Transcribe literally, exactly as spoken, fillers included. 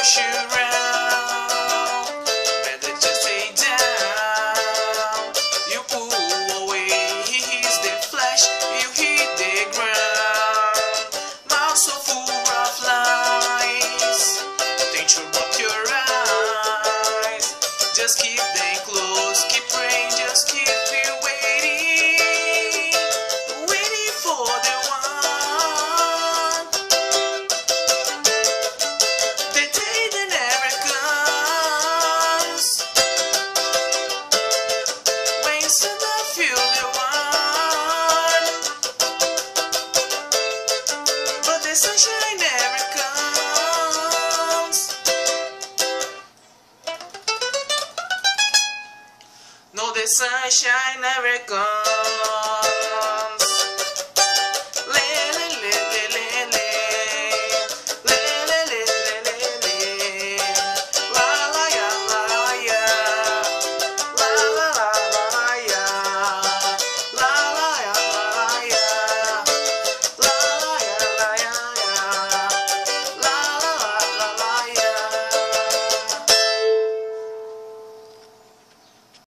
push you around. Better just stay down. You pull away, he hits the flesh, you hit the ground. Mouth so full of lies, don't you rock your eyes. Just keep them close, keep praying, just keep you waiting, waiting for the one. The day that never comes, when you still don't feel the one, but the sunshine never comes. No, the sunshine never comes.